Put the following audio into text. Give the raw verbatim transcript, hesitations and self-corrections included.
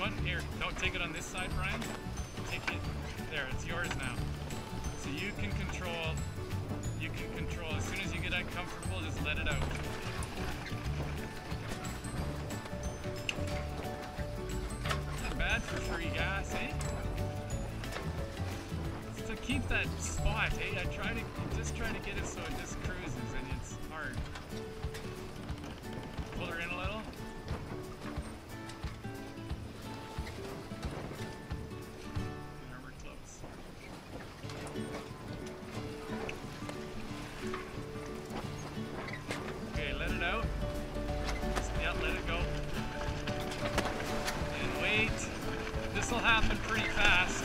one. Here, don't take it on this side, Brian. Take it. There, it's yours now. So you can control, you can control, as soon as you get uncomfortable, just let it out. Not bad for free gas, eh? To keep that spot, eh? I try to, just try to get it so it just cruises, and it's hard. Pull her in a little. There, we're close. Okay, let it out. Just, yeah, let it go. And wait. This will happen pretty fast.